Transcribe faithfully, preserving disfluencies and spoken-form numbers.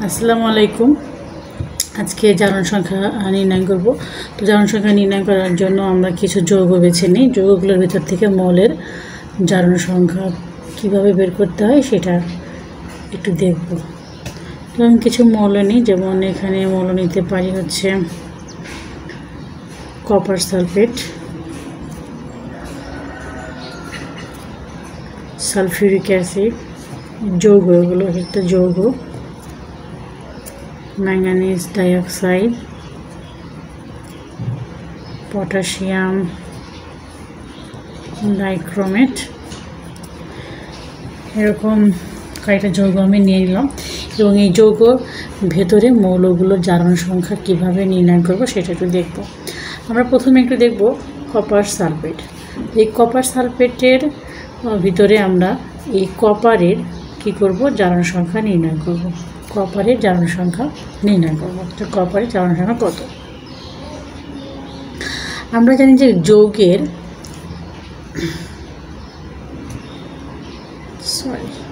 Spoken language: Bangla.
আসসালামু আলাইকুম। আজকে জারণ সংখ্যা নির্ণয় করব। তো জারণ সংখ্যা নির্ণয় করার জন্য আমরা কিছু যৌগ বেছে নিই। যৌগগুলোর ভিতর থেকে মৌলের জারণ সংখ্যা কিভাবে বের করতে হয় সেটা একটু দেখব। তো আমি কিছু মৌল নিই, যেমন এখানে মৌল নিতে পারি হচ্ছে কপার সালফেট, সালফিউরিক অ্যাসিড, যৌগ, এগুলো একটা যৌগ, ম্যাঙ্গানিজ ডাইঅক্সাইড, পটাশিয়াম ডাইক্রোমেট, এরকম কয়েকটা যৌগ আমি নিয়ে নিলাম এবং এই যৌগ ভেতরে মৌলগুলোর জারণ সংখ্যা কিভাবে নির্ণয় করব সেটা একটু দেখব। আমরা প্রথমে একটু দেখব কপার সালফেট। এই কপার সালফেটের ভিতরে আমরা এই কপারের কি করব, জারণ সংখ্যা নির্ণয় করব। কপারের জারণ সংখ্যা নির্ণয় করব। তো কপারের জারণ সংখ্যা কত? আমরা জানি যে যৌগের সরি